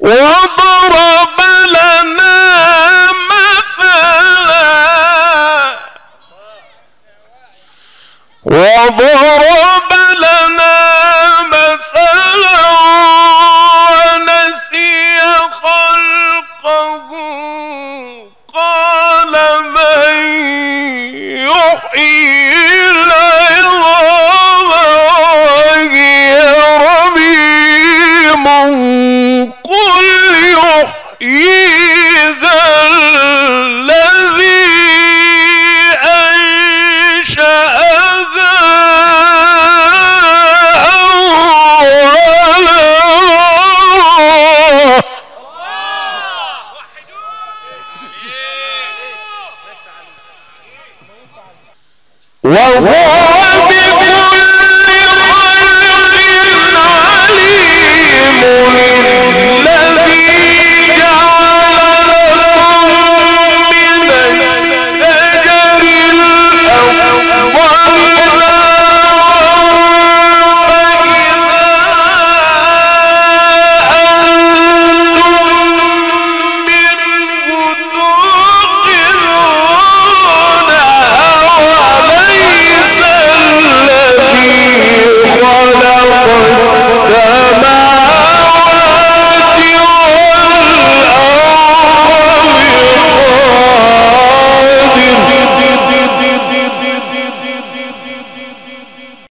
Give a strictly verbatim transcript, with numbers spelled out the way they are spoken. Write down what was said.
وضرب لنا مثلا وضرب لنا مثلا ونسي خلقه قال من يحيي العظام وهي رميم قل يحييها الذي أنشأها أول مرة وهو